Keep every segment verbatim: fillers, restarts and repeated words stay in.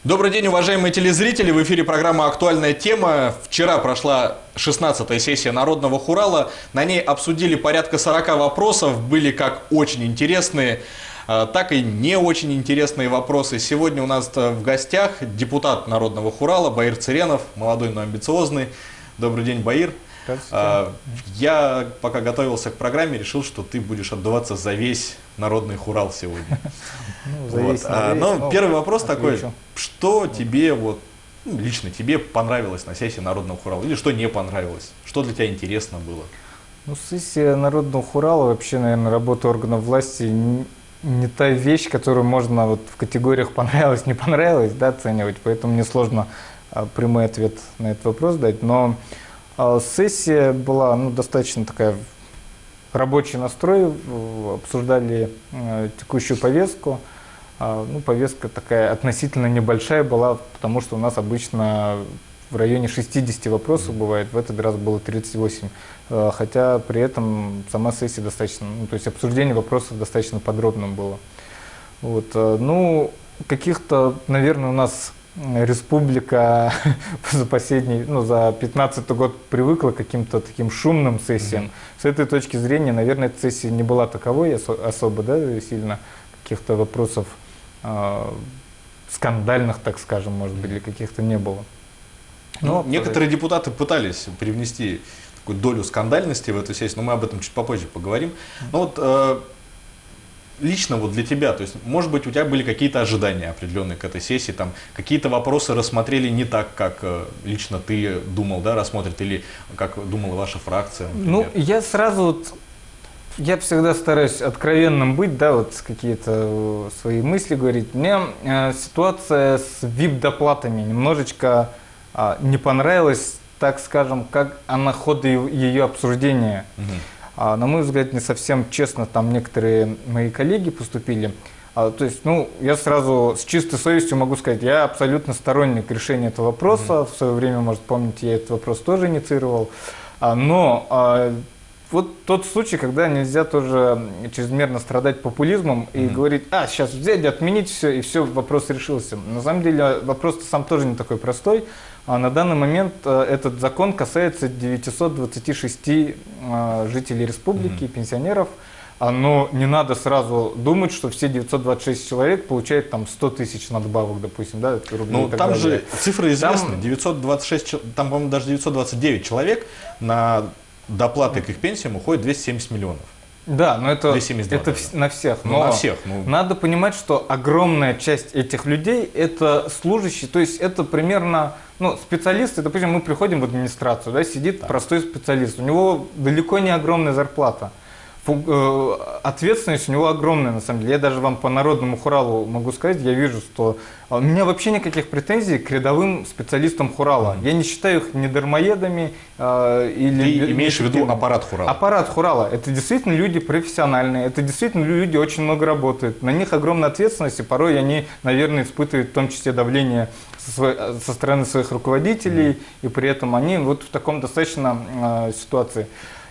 Добрый день, уважаемые телезрители! В эфире программа «Актуальная тема». Вчера прошла шестнадцатая сессия Народного хурала. На ней обсудили порядка сорока вопросов. Были как очень интересные, так и не очень интересные вопросы. Сегодня у нас в гостях депутат Народного хурала Баир Цыренов, молодой, но амбициозный. Добрый день, Баир. Я, пока готовился к программе, решил, что ты будешь отдуваться за весь Народный хурал сегодня. Ну, вот. а, но ну, первый вопрос такой, что тебе, вот, ну, лично тебе понравилось на сессии Народного хурала, или что не понравилось, что для тебя интересно было? Ну, сессия Народного хурала, вообще, наверное, работа органов власти не, не та вещь, которую можно вот в категориях понравилось, не понравилось, да, оценивать, поэтому мне сложно а, прямой ответ на этот вопрос дать, но а, сессия была, ну, достаточно такая рабочий настрой, обсуждали э, текущую повестку. Э, ну, повестка такая относительно небольшая была, потому что у нас обычно в районе шестидесяти вопросов бывает, в этот раз было тридцать восемь. Э, хотя при этом сама сессия достаточно, ну, то есть обсуждение вопросов достаточно подробным было. Вот, э, ну, каких-то, наверное, у нас республика за последний, ну, за пятнадцатый год привыкла к каким-то таким шумным сессиям. Mm-hmm. С этой точки зрения, наверное, эта сессия не была таковой особо, да, сильно каких-то вопросов э, скандальных, так скажем, может быть, или каких-то не было. Но ну, некоторые депутаты пытались привнести такую долю скандальности в эту сессию, но мы об этом чуть попозже поговорим. Но вот э, лично вот для тебя, то есть, может быть, у тебя были какие-то ожидания определенные к этой сессии, там какие-то вопросы рассмотрели не так, как э, лично ты думал, да, рассмотрят, или как думала ваша фракция, например? Ну, я сразу, вот, я всегда стараюсь откровенным быть, да, вот какие-то свои мысли говорить. Мне э, ситуация с ви ай пи-доплатами немножечко э, не понравилась, так скажем, как она ход ее обсуждения. Угу. А, на мой взгляд, не совсем честно там некоторые мои коллеги поступили. А, то есть, ну, я сразу с чистой совестью могу сказать, я абсолютно сторонник решения этого вопроса. Mm-hmm. В свое время, может, помните, я этот вопрос тоже инициировал. А, но а, вот тот случай, когда нельзя тоже чрезмерно страдать популизмом и mm-hmm. говорить, а, сейчас взять, отменить все, и все, вопрос решился. На самом деле, вопрос сам тоже не такой простой. А на данный момент э, этот закон касается девятисот двадцати шести э, жителей республики, mm-hmm. пенсионеров. А, но не надо сразу думать, что все девятьсот двадцать шесть человек получают там сто тысяч надбавок, допустим, да, рублей. Ну, там же цифры известны. Там, девятьсот двадцать шесть, там, по-моему, даже девятьсот двадцать девять человек на доплаты к их пенсиям уходит двести семьдесят миллионов. Да, но это, это даже. на всех. Ну, но на всех. Ну. Надо понимать, что огромная часть этих людей – это служащие, то есть это примерно, ну, специалисты, допустим, мы приходим в администрацию, да, сидит да. простой специалист, у него далеко не огромная зарплата. Ответственность у него огромная, на самом деле. Я даже вам по Народному хуралу могу сказать, я вижу, что у меня вообще никаких претензий к рядовым специалистам хурала. Mm-hmm. Я не считаю их ни дармоедами. Э, или Ты имеешь в виду аппарат хурала? Аппарат хурала. Это действительно люди профессиональные, это действительно люди очень много работают. На них огромная ответственность, и порой они, наверное, испытывают в том числе давление со, со стороны своих руководителей, mm-hmm. и при этом они вот в таком достаточно э, ситуации.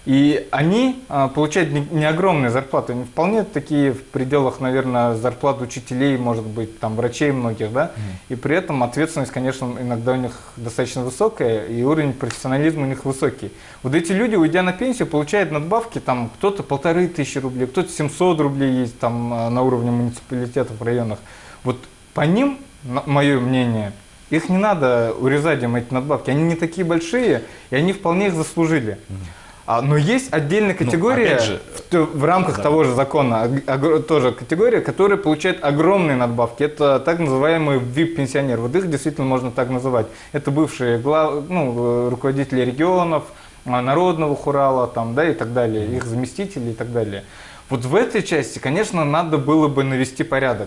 И они а, получают не, не огромные зарплаты, они вполне такие в пределах, наверное, зарплат учителей, может быть, там, врачей многих, да, mm. и при этом ответственность, конечно, иногда у них достаточно высокая, и уровень профессионализма у них высокий. Вот эти люди, уйдя на пенсию, получают надбавки, там, кто-то полторы тысячи рублей, кто-то семьсот рублей есть там на уровне муниципалитетов в районах. Вот по ним, мое мнение, их не надо урезать им эти надбавки, они не такие большие, и они вполне их заслужили. Mm. А, но есть отдельная категория, ну, же, в, в рамках да. того же закона, а, тоже категория, которая получает огромные надбавки. Это так называемые ви ай пи-пенсионеры. Вот их действительно можно так называть. Это бывшие глав, ну, руководители регионов, Народного хурала, там, да, и так далее, их заместители и так далее. Вот в этой части, конечно, надо было бы навести порядок.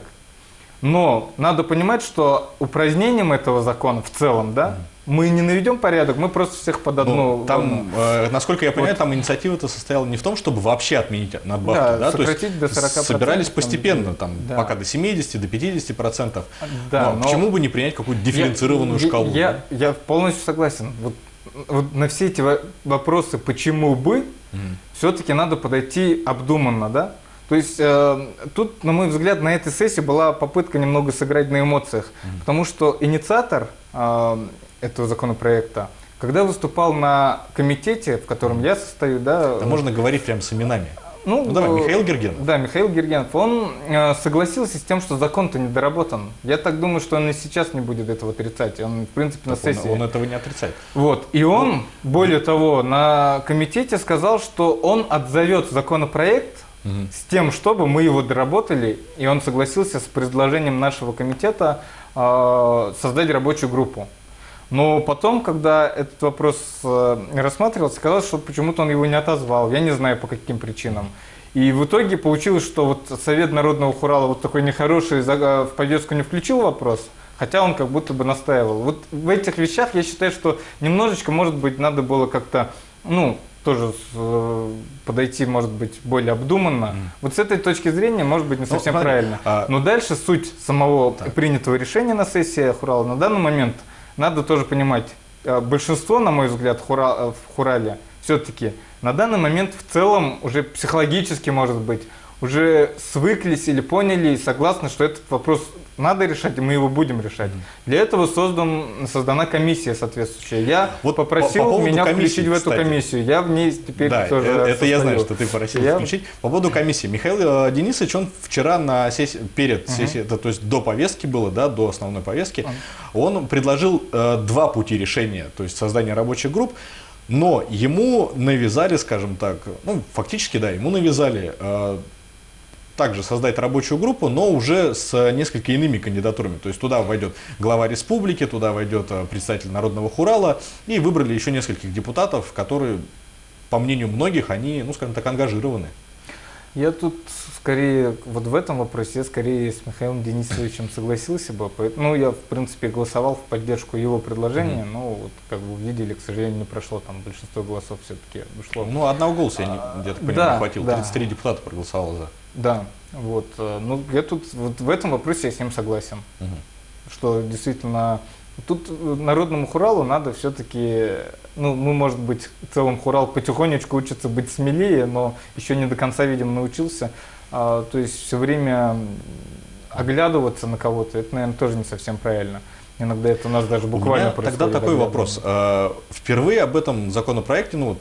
Но надо понимать, что упразднением этого закона в целом, да, мы не наведем порядок, мы просто всех под одну... Ну, там, э, насколько я понимаю, вот. Там инициатива-то состояла не в том, чтобы вообще отменить надбавки, да, да? То есть до сорока процентов, собирались постепенно, там, да. пока до семидесяти, до пятидесяти процентов. Да, но но почему бы не принять какую-то дифференцированную я, шкалу? Я, да? я полностью согласен. Вот, вот на все эти вопросы, почему бы, угу. все-таки надо подойти обдуманно, да? То есть э, тут, на мой взгляд, на этой сессии была попытка немного сыграть на эмоциях, mm-hmm. потому что инициатор э, этого законопроекта, когда выступал на комитете, в котором я состою, да, да можно говорить прям с именами. Ну, ну давай, Михаил Гергенов. Да, Михаил Гергенов. Он э, согласился с тем, что закон-то недоработан. Я так думаю, что он и сейчас не будет этого отрицать. Он, в принципе, так на сессии. Он, он этого не отрицает. Вот. И он, ну, более того, на комитете сказал, что он отзовет законопроект угу. с тем, чтобы мы его доработали. И он согласился с предложением нашего комитета э, создать рабочую группу. Но потом, когда этот вопрос э, рассматривался, казалось, что почему-то он его не отозвал. Я не знаю, по каким причинам. И в итоге получилось, что вот Совет народного хурала вот такой нехороший в повестку не включил вопрос, хотя он как будто бы настаивал. Вот в этих вещах я считаю, что немножечко, может быть, надо было как-то, ну, тоже э, подойти, может быть, более обдуманно. Mm. Вот с этой точки зрения, может быть, не совсем ну, правильно. А... Но дальше суть самого так. принятого решения на сессии хурала на данный момент надо тоже понимать, большинство, на мой взгляд, хура, в хурале все-таки на данный момент в целом уже психологически, может быть, уже свыклись или поняли и согласны, что этот вопрос надо решать, и мы его будем решать. Для этого создан, создана комиссия соответствующая. Я вот попросил по, по меня комиссии, включить в эту кстати. комиссию. Я в ней теперь да, тоже это состою. Я знаю, что ты просил я... включить. По поводу комиссии. Михаил Денисович, он вчера на сессии, перед uh-huh. сессией, это, то есть до повестки было, да, до основной повестки, uh-huh. он предложил э, два пути решения, то есть создание рабочих групп. Но ему навязали, скажем так, ну, фактически, да, ему навязали э, также создать рабочую группу, но уже с несколько иными кандидатурами. То есть туда войдет глава республики, туда войдет представитель Народного хурала, и выбрали еще нескольких депутатов, которые, по мнению многих, они, ну, скажем так, ангажированы. Я тут скорее, вот в этом вопросе, я скорее с Михаилом Денисовичем согласился бы. Ну, я, в принципе, голосовал в поддержку его предложения, mm-hmm. но, вот, как вы видели, к сожалению, не прошло, там большинство голосов все-таки ушло. Ну, одного голоса, я, я так понимаю, да, не хватило, да. тридцать три депутата проголосовало за. Да, вот, ну, я тут, вот в этом вопросе я с ним согласен, mm-hmm. что действительно, тут Народному хуралу надо все-таки, ну, мы, может быть, в целом хурал потихонечку учится быть смелее, но еще не до конца, видимо, научился. А, то есть все время оглядываться на кого-то, это, наверное, тоже не совсем правильно. Иногда это у нас даже буквально происходит. Тогда такой вопрос. Впервые об этом законопроекте, ну,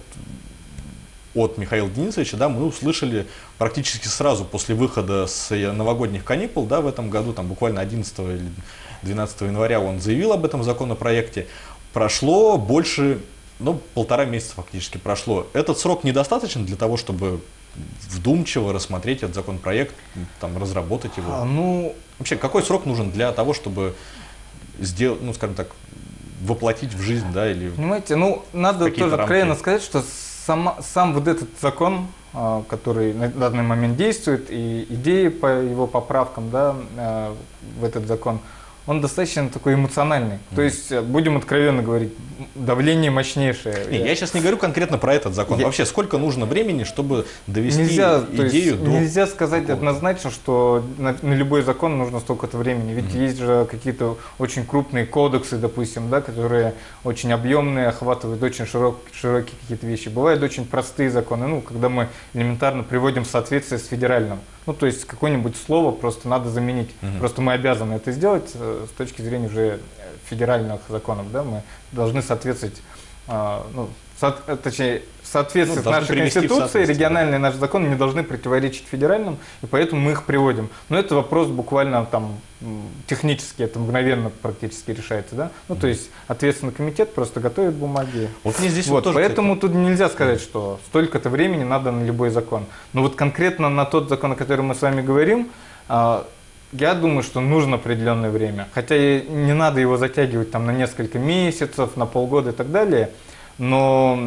от Михаила Денисовича, да, мы услышали практически сразу после выхода с новогодних каникул, да, в этом году, там буквально одиннадцатого или двенадцатого января он заявил об этом законопроекте. Прошло больше, ну, полтора месяца фактически прошло. Этот срок недостаточен для того, чтобы вдумчиво рассмотреть этот законопроект, там, разработать его? А, ну, вообще, какой срок нужен для того, чтобы сделать, ну, скажем так, воплотить в жизнь, да, или... Понимаете, ну, надо тоже откровенно сказать, что сама, сам вот этот закон, который на данный момент действует, и идеи по его поправкам, да, в этот закон, он достаточно такой эмоциональный. Mm-hmm. То есть, будем откровенно говорить, давление мощнейшее. Не, я сейчас не говорю конкретно про этот закон. Я... Вообще, сколько нужно времени, чтобы довести нельзя, идею до... Нельзя сказать какого-то однозначно, что на, на любой закон нужно столько-то времени. Ведь mm-hmm. есть же какие-то очень крупные кодексы, допустим, да, которые очень объемные, охватывают очень широк, широкие какие-то вещи. Бывают очень простые законы, ну, когда мы элементарно приводим в соответствие с федеральным. Ну, то есть, какое-нибудь слово просто надо заменить. Mm-hmm. Просто мы обязаны это сделать с точки зрения уже федеральных законов. Да? Мы должны соответствовать, э, ну, со, точнее, в соответствии ну, с нашей Конституцией, региональные наши законы не должны противоречить федеральным, и поэтому мы их приводим. Но это вопрос буквально там технически, это мгновенно практически решается. Да? Ну, mm-hmm. то есть, ответственный комитет просто готовит бумаги. Вот мне здесь вот, вот тоже, поэтому кстати. Тут нельзя сказать, что столько-то времени надо на любой закон. Но вот конкретно на тот закон, о котором мы с вами говорим, э, я думаю, что нужно определенное время. Хотя и не надо его затягивать там, на несколько месяцев, на полгода и так далее. Но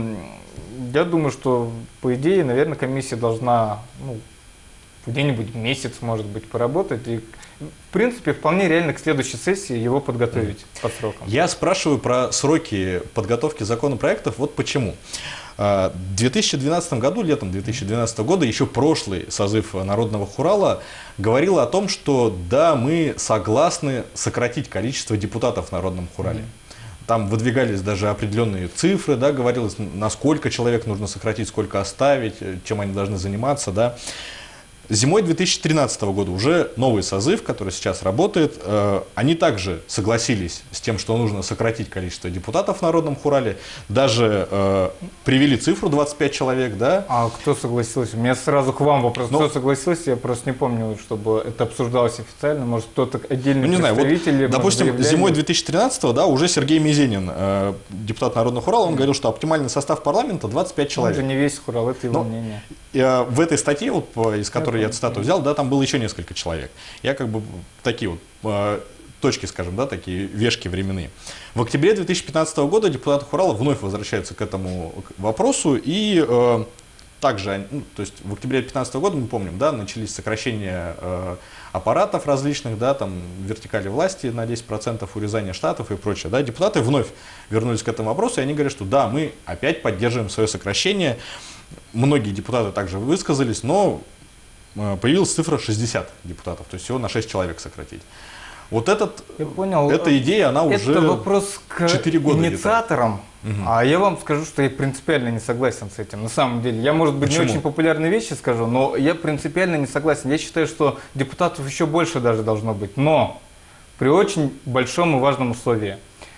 я думаю, что, по идее, наверное, комиссия должна ну, где-нибудь месяц, может быть, поработать. И, в принципе, вполне реально к следующей сессии его подготовить mm. по срокам. Я спрашиваю про сроки подготовки законопроектов. Вот почему. В две тысячи двенадцатом году, летом две тысячи двенадцатого года, еще прошлый созыв Народного хурала говорил о том, что да, мы согласны сократить количество депутатов в Народном хурале. Mm-hmm. Там выдвигались даже определенные цифры, да, говорилось, на сколько человек нужно сократить, сколько оставить, чем они должны заниматься. Да. зимой две тысячи тринадцатого года уже новый созыв, который сейчас работает, э, они также согласились с тем, что нужно сократить количество депутатов в Народном хурале, даже э, привели цифру двадцать пять человек, да. А кто согласился? У меня сразу к вам вопрос. Ну, кто согласился? Я просто не помню, чтобы это обсуждалось официально. Может, кто-то отдельный ну, не знаю, представитель? вот, допустим, зимой две тысячи тринадцатого, да, уже Сергей Мизенин, э, депутат Народного хурала, он mm. говорил, что оптимальный состав парламента двадцать пять человек. Он же не весь хурал, это его Но, мнение. э, в этой статье, вот, из которой я, я цитату взял, да, там было еще несколько человек. Я как бы такие вот э, точки, скажем, да, такие вешки временные. В октябре две тысячи пятнадцатого года депутаты хурала вновь возвращаются к этому вопросу и э, также, ну, то есть в октябре две тысячи пятнадцатого года, мы помним, да, начались сокращения э, аппаратов различных, да, там вертикали власти на десять процентов, урезание штатов и прочее, да, депутаты вновь вернулись к этому вопросу, и они говорят, что да, мы опять поддерживаем свое сокращение. Многие депутаты также высказались, но появилась цифра шестьдесят депутатов, то есть всего на шесть человек сократить. Вот этот, я понял. Эта идея, она это уже вопрос к четыре года инициаторам, угу. А я вам скажу, что я принципиально не согласен с этим. На самом деле, я, может быть, Почему? не очень популярные вещи скажу, но я принципиально не согласен. Я считаю, что депутатов еще больше даже должно быть, но при очень большом и важном условии.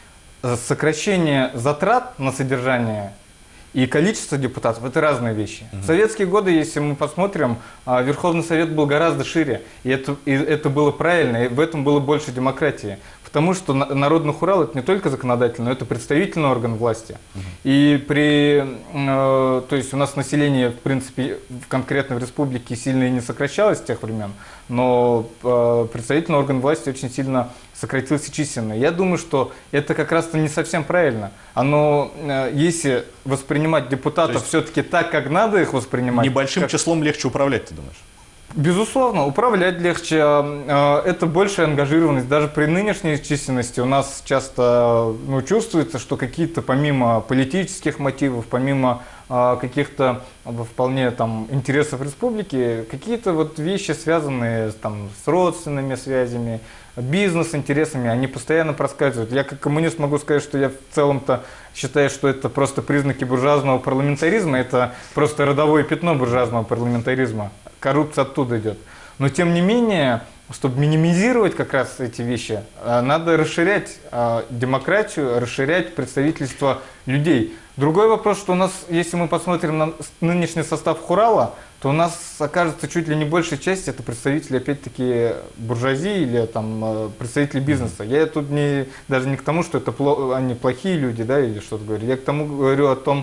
Сокращение затрат на содержание и количество депутатов – это разные вещи. Uh-huh. В советские годы, если мы посмотрим, Верховный Совет был гораздо шире, и это, и это было правильно, и в этом было больше демократии. Потому что Народный хурал – это не только законодательный, но это представительный орган власти. Uh-huh. И при, э, то есть у нас население, в принципе, конкретно в республике сильно и не сокращалось с тех времен, но э, представительный орган власти очень сильно сократился численно. Я думаю, что это как раз-то не совсем правильно. Оно, э, если воспринимать депутатов все-таки так, как надо их воспринимать… Небольшим как... числом легче управлять, ты думаешь? Безусловно, управлять легче, это большая ангажированность. Даже при нынешней численности у нас часто ну, чувствуется, что какие-то помимо политических мотивов, помимо каких-то вполне там интересов республики, какие-то вот вещи, связанные там, с родственными связями, бизнес-интересами, они постоянно проскальзывают. Я как коммунист могу сказать, что я в целом-то считаю, что это просто признаки буржуазного парламентаризма, это просто родовое пятно буржуазного парламентаризма. Коррупция оттуда идет. Но тем не менее, чтобы минимизировать как раз эти вещи, надо расширять демократию, расширять представительство людей. Другой вопрос, что у нас, если мы посмотрим на нынешний состав хурала, то у нас окажется чуть ли не большая часть это представители, опять-таки, буржуазии или там, представители бизнеса. Я тут не, даже не к тому, что это пло, они плохие люди, да, или что-то говорю. Я к тому говорю о том,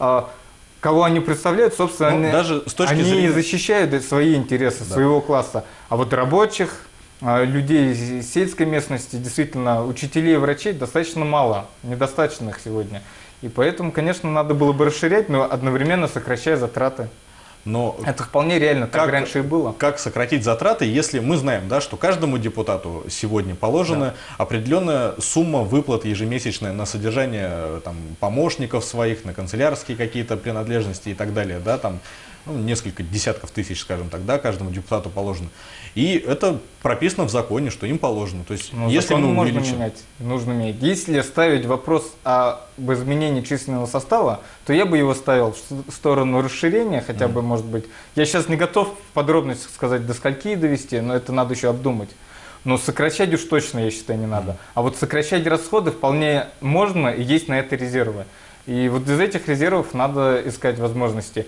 кого они представляют, собственно, ну, они, даже с точки они зрения... защищают свои интересы, да. своего класса. А вот рабочих, людей из сельской местности, действительно, учителей и врачей достаточно мало, недостаточно их сегодня. И поэтому, конечно, надо было бы расширять, но одновременно сокращая затраты. Но это вполне реально, так как, раньше и было. Как сократить затраты, если мы знаем, да, что каждому депутату сегодня положена да. определенная сумма выплат ежемесячная на содержание там, помощников своих, на канцелярские какие-то принадлежности и так далее, да, там, ну, несколько десятков тысяч, скажем так, да, каждому депутату положено. И это прописано в законе, что им положено. То есть, но если закон мы можно увеличим... менять, нужно менять. Если ставить вопрос об изменении численного состава, то я бы его ставил в сторону расширения, хотя mm. бы, может быть. Я сейчас не готов в подробностях сказать, до скольки довести, но это надо еще обдумать. Но сокращать уж точно, я считаю, не надо. Mm. А вот сокращать расходы вполне можно, и есть на это резервы. И вот из этих резервов надо искать возможности.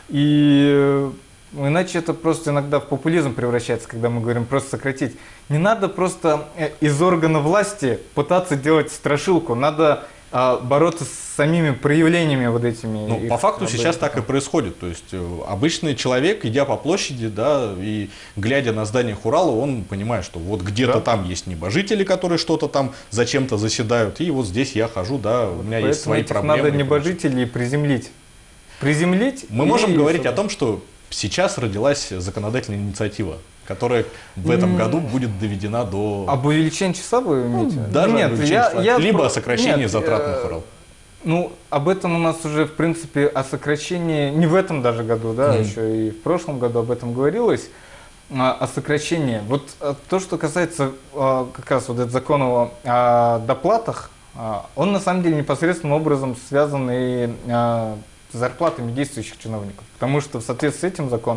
И иначе это просто иногда в популизм превращается, когда мы говорим просто сократить. Не надо просто из органа власти пытаться делать страшилку, надо а, бороться с самими проявлениями вот этими. Ну, по факту сейчас так и происходит. То есть обычный человек, идя по площади, да, и глядя на здание хурала, он понимает, что вот где-то да. там есть небожители, которые что-то там зачем-то заседают, и вот здесь я хожу, да, у меня Поэтому есть свои проблемы. Надо небожителей приземлить. Приземлить. Мы можем говорить чтобы... о том, что сейчас родилась законодательная инициатива, которая в этом mm. году будет доведена до… Об увеличении числа вы имеете? Ну, даже Нет, я, я... либо про... о сокращении Нет, затрат на хурал. Ну, об этом у нас уже, в принципе, о сокращении, не в этом даже году, да, mm. еще и в прошлом году об этом говорилось, о сокращении. Вот то, что касается как раз вот этого закона о доплатах, он на самом деле непосредственным образом связан и с зарплатами действующих чиновников. Потому что в соответствии с этим законом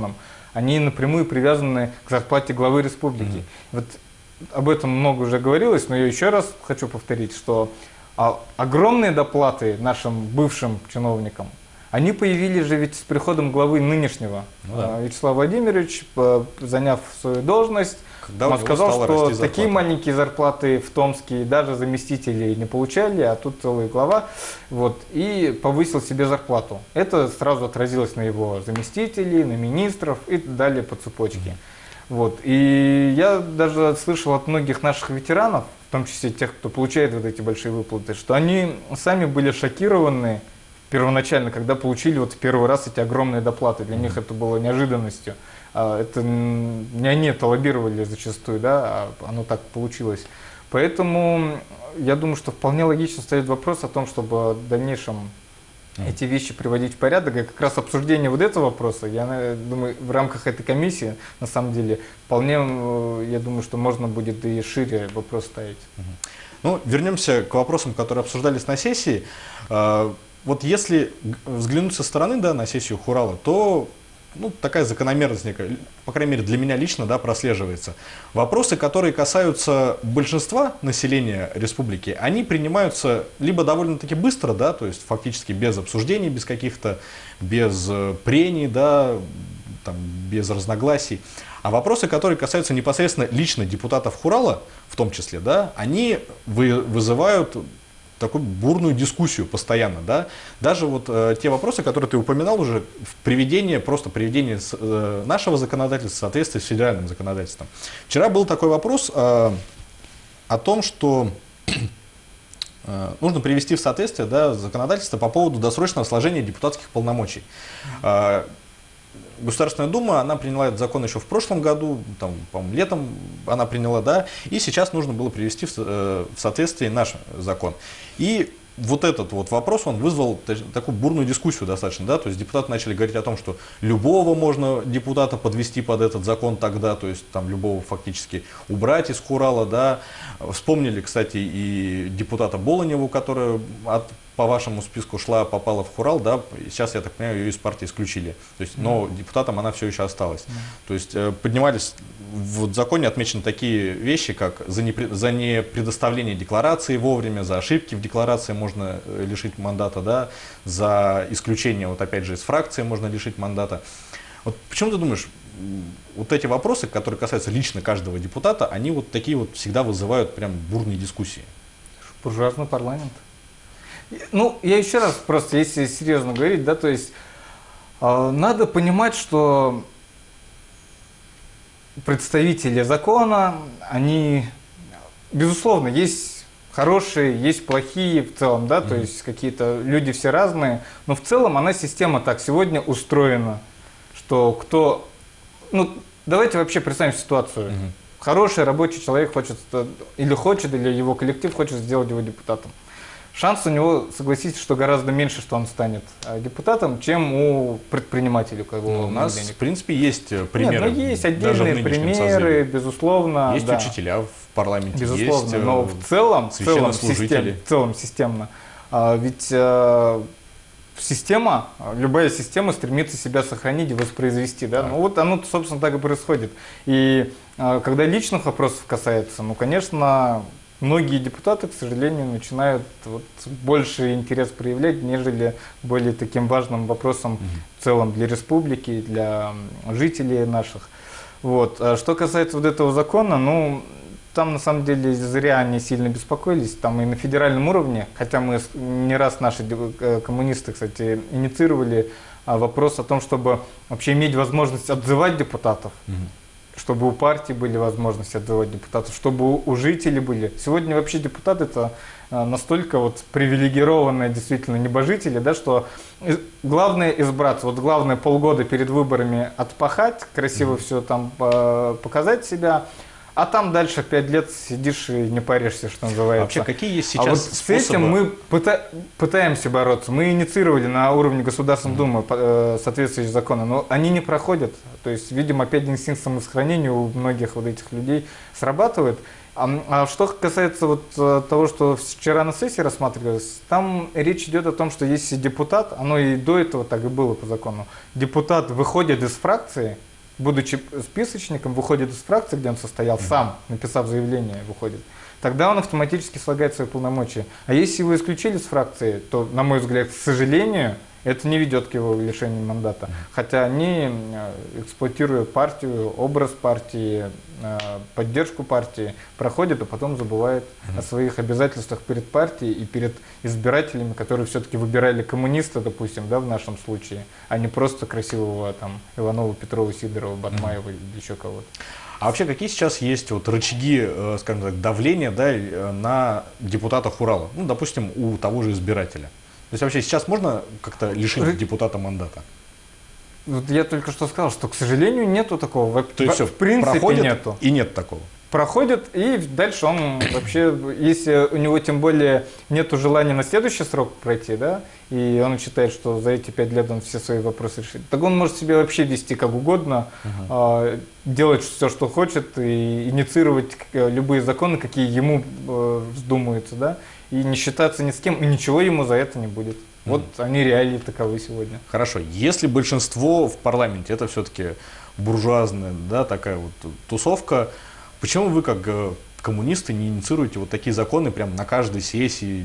они напрямую привязаны к зарплате главы республики. Mm-hmm. Вот об этом много уже говорилось, но я еще раз хочу повторить, что а, огромные доплаты нашим бывшим чиновникам, они появились же ведь с приходом главы нынешнего. Ну, да. Вячеслав Владимирович, заняв свою должность, когда он сказал, что такие маленькие зарплаты в Томске даже заместители не получали, а тут целая глава, вот, и повысил себе зарплату. Это сразу отразилось на его заместителей, на министров и далее по цепочке. Mm-hmm. Вот. И я даже слышал от многих наших ветеранов, в том числе тех, кто получает вот эти большие выплаты, что они сами были шокированы первоначально, когда получили вот в первый раз эти огромные доплаты. Для mm-hmm. них это было неожиданностью. Это не они это лоббировали зачастую, да, а оно так получилось. Поэтому я думаю, что вполне логично стоит вопрос о том, чтобы в дальнейшем mm. эти вещи приводить в порядок. И как раз обсуждение вот этого вопроса, я думаю, в рамках этой комиссии, на самом деле, вполне, я думаю, что можно будет и шире вопрос ставить. Mm-hmm. Ну, вернемся к вопросам, которые обсуждались на сессии. Вот если взглянуть со стороны, да, на сессию Хурала, то ну, такая закономерность, по крайней мере, для меня лично, да, прослеживается. Вопросы, которые касаются большинства населения республики, они принимаются либо довольно-таки быстро, да, то есть фактически без обсуждений, без каких-то, без прений, да, там, без разногласий. А вопросы, которые касаются непосредственно лично депутатов Хурала, в том числе, да, они вы, вызывают такую бурную дискуссию постоянно, да. Даже вот э, те вопросы, которые ты упоминал уже, в приведение, просто приведение с, э, нашего законодательства в соответствии с федеральным законодательством. Вчера был такой вопрос э, о том, что э, нужно привести в соответствие, да, законодательство по поводу досрочного сложения депутатских полномочий. Э, Государственная Дума, она приняла этот закон еще в прошлом году, там, по-моему, летом она приняла, да, и сейчас нужно было привести в, э, в соответствие наш закон. И вот этот вот вопрос, он вызвал такую бурную дискуссию достаточно, да, то есть депутаты начали говорить о том, что любого можно депутата подвести под этот закон тогда, то есть там любого фактически убрать из Хурала, да. Вспомнили, кстати, и депутата Болоневу, которая от по вашему списку шла, попала в Хурал, да, сейчас, я так понимаю, ее из партии исключили. То есть, но mm. депутатом она все еще осталась. Mm. То есть поднимались, в законе отмечены такие вещи, как за, не, за непредоставление декларации вовремя, за ошибки в декларации можно лишить мандата, да, за исключение, вот опять же, из фракции можно лишить мандата. Вот почему ты думаешь, вот эти вопросы, которые касаются лично каждого депутата, они вот такие вот всегда вызывают прям бурные дискуссии? Буржуазный парламент. Ну, я еще раз просто, если серьезно говорить, да, то есть э, надо понимать, что представители закона, они, безусловно, есть хорошие, есть плохие в целом, да, mm-hmm. то есть какие-то люди все разные, но в целом она, система так сегодня устроена, что кто, ну, давайте вообще представим ситуацию. Mm-hmm. Хороший рабочий человек хочет, или хочет, или его коллектив хочет сделать его депутатом. Шанс у него, согласитесь, что гораздо меньше, что он станет депутатом, чем у предпринимателей. Ну, у нас, в принципе, есть примеры. Нет, ну, есть отдельные примеры, созыве. Безусловно. Есть да. учителя в парламенте, безусловно, есть но в целом, в целом, систем, в целом системно. А, ведь а, система, любая система стремится себя сохранить и воспроизвести. Да? Да. Ну вот оно, собственно, так и происходит. И а, когда личных вопросов касается, ну, конечно... Многие депутаты, к сожалению, начинают вот больше интерес проявлять, нежели более таким важным вопросом mm-hmm. в целом для республики, для жителей наших. Вот. А что касается вот этого закона, ну, там на самом деле зря они сильно беспокоились, там и на федеральном уровне, хотя мы не раз наши коммунисты, кстати, инициировали вопрос о том, чтобы вообще иметь возможность отзывать депутатов. Mm-hmm. Чтобы у партии были возможности отзывать депутатов, чтобы у жителей были. Сегодня вообще депутаты это настолько вот привилегированные действительно небожители, да, что главное избраться, вот главное полгода перед выборами отпахать, красиво mm-hmm. все там показать себя, а там дальше пять лет сидишь и не паришься, что называется. Вообще, какие есть сейчас а вот способы? С этим мы пыта пытаемся бороться. Мы инициировали на уровне Государственной mm-hmm. Думы э, соответствующие законы, но они не проходят. То есть, видимо, опять инстинкт самосохранения у многих вот этих людей срабатывает. А, а что касается вот того, что вчера на сессии рассматривалось, там речь идет о том, что если депутат, оно и до этого так и было по закону, депутат выходит из фракции, будучи списочником, выходит из фракции, где он состоял, сам, написав заявление, выходит, тогда он автоматически слагает свои полномочия. А если его исключили с фракции, то, на мой взгляд, к сожалению, это не ведет к его лишению мандата. Хотя они, эксплуатируя партию, образ партии, поддержку партии, проходят, а потом забывают о своих обязательствах перед партией и перед избирателями, которые все-таки выбирали коммуниста, допустим, да, в нашем случае, а не просто красивого там Иванова, Петрова, Сидорова, Батмаева или еще кого-то. А вообще какие сейчас есть вот рычаги, скажем так, давления, да, на депутатов Урала? Ну, допустим, у того же избирателя. То есть вообще сейчас можно как-то лишить Ры... депутата мандата? Вот я только что сказал, что, к сожалению, нету такого. То есть в, все, в принципе проходит, нету. И нет такого? Проходит, и дальше он вообще, если у него тем более нету желания на следующий срок пройти, да, и он считает, что за эти пять лет он все свои вопросы решит, так он может себя вообще вести как угодно, uh-huh. э, делать все, что хочет, и инициировать любые законы, какие ему э, вздумаются, да, и не считаться ни с кем, и ничего ему за это не будет. Вот mm. они реалии таковы сегодня. Хорошо, если большинство в парламенте это все-таки буржуазная, да, такая вот тусовка, почему вы как коммунисты не инициируете вот такие законы прям на каждой сессии,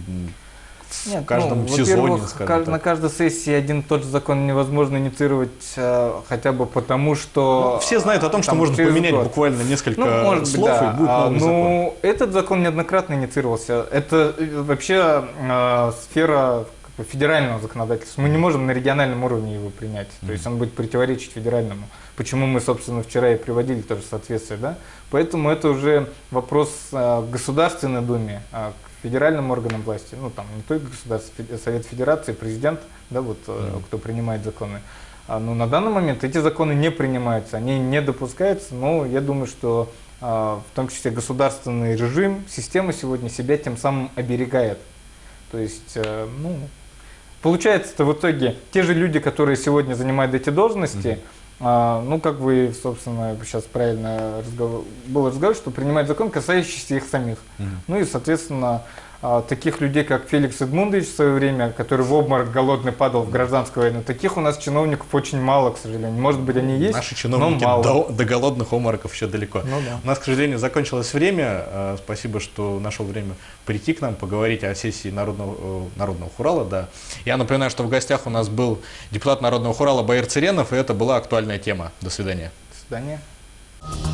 Нет, в каждом ну, сезоне, скажем На каждой сессии один и тот же закон невозможно инициировать, э, хотя бы потому, что... Ну, все знают о том, что можно поменять год. буквально несколько ну, может слов, быть, да. и будет новый а, ну, закон. Этот закон неоднократно инициировался. Это вообще э, сфера федерального законодательства. Мы не можем на региональном уровне его принять. Mm-hmm. То есть он будет противоречить федеральному. Почему мы, собственно, вчера и приводили тоже соответствие. Да? Поэтому это уже вопрос э, Государственной Думе, э, к федеральным органам власти. Ну, там не только государство, Совет Федерации, президент, да, вот, mm-hmm. э, кто принимает законы. А, но на данный момент эти законы не принимаются, они не допускаются. Но я думаю, что э, в том числе государственный режим, система сегодня себя тем самым оберегает. То есть, э, ну... Получается-то в итоге, те же люди, которые сегодня занимают эти должности, mm-hmm. а, ну, как вы, собственно, сейчас правильно разговор... был разговор, что принимают закон, касающийся их самих. Mm-hmm. Ну и, соответственно, а, таких людей, как Феликс Эдмундович в свое время, который в обморок голодный падал в гражданскую войну, таких у нас чиновников очень мало, к сожалению. Может быть, они есть, Наши чиновники но мало. До, до голодных обмороков еще далеко. Ну, да. У нас, к сожалению, закончилось время. Спасибо, что нашел время прийти к нам, поговорить о сессии Народного, Народного Хурала. Да. Я напоминаю, что в гостях у нас был депутат Народного Хурала Баир Циренов, и это была актуальная тема. До свидания. До свидания.